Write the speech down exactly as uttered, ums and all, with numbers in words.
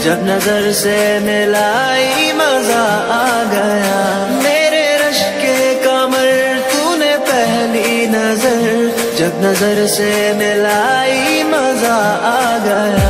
जब नजर से मिलाई मजा आ गया। मेरे रश के कमर तूने पहली नजर, जब नजर से मिलाई मजा आ गया।